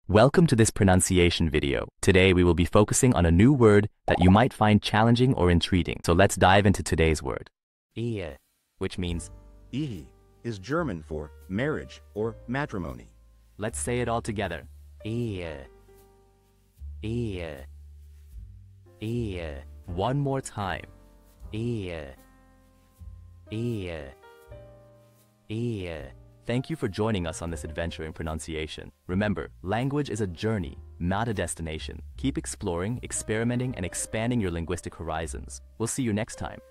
Welcome to this pronunciation video. Today we will be focusing on a new word that you might find challenging or intriguing. So let's dive into today's word. Ehe, which means Ehe is German for marriage or matrimony. let's say it all together. Ehe. Ehe. Ehe. One more time. Ehe. Ehe. Ehe. Thank you for joining us on this adventure in pronunciation. Remember, language is a journey, not a destination. Keep exploring, experimenting, and expanding your linguistic horizons. We'll see you next time.